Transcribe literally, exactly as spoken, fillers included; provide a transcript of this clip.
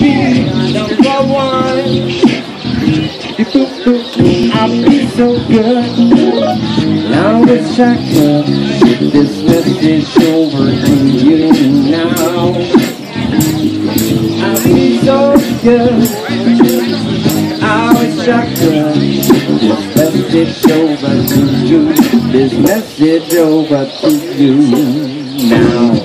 be number one. I'll be so good. I wish I could get this message over to you now. I'll be so good. I wish I could get this message over to you. This message over to you now.